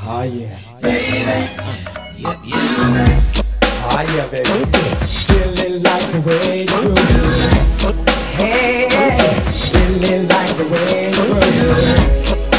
Oh yeah. Baby. Yep. Oh yeah, baby. Really like the way you groove. Hey, really like the way you groove.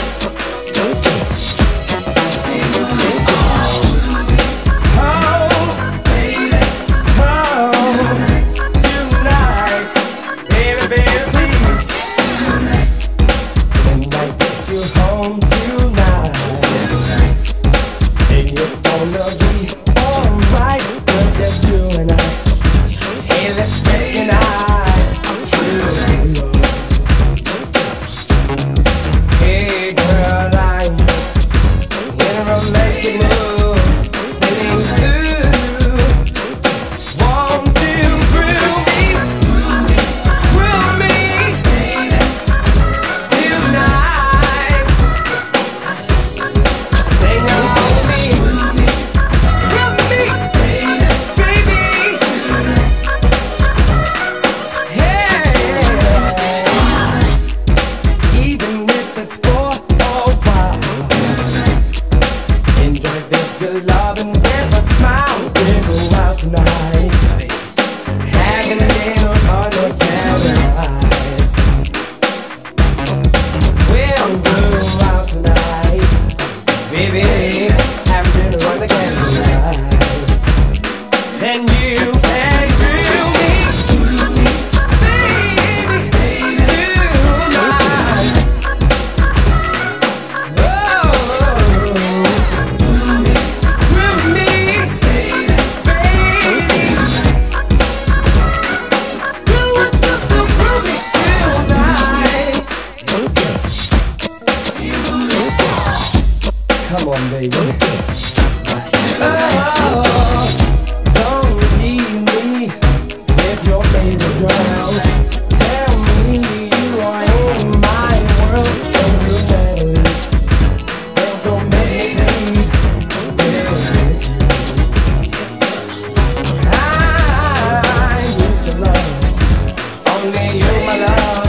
Good love and give a smile. We'll go out tonight, having a dinner on the candlelight. We'll go out tonight, baby, having dinner on the candlelight. And you can grill me, baby, tonight. Come on, baby. Oh, don't tease me if your baby's ground. Tell me you are in my world and you're better. Don't make me, baby. I need your love, only you, my love.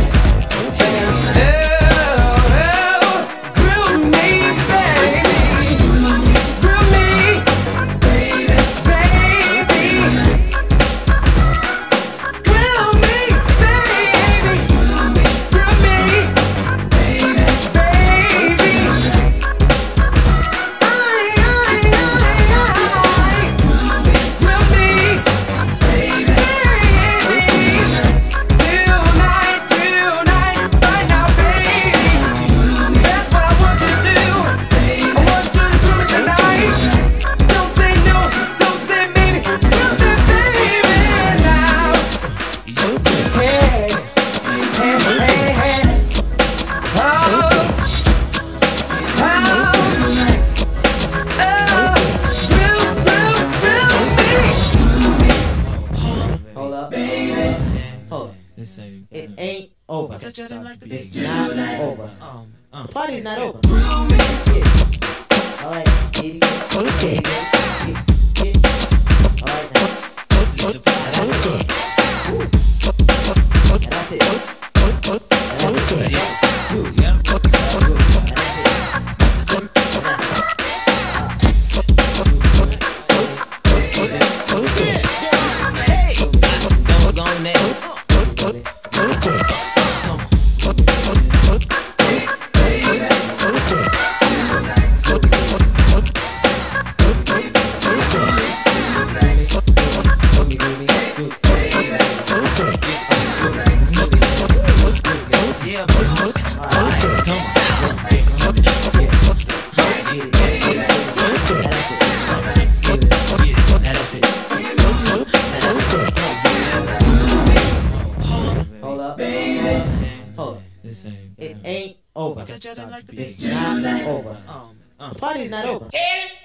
It ain't over. It's not over. The party's not over. Alright, okay. Alright, that's it. That's it. That's It ain't over. It's not over. The party's not over.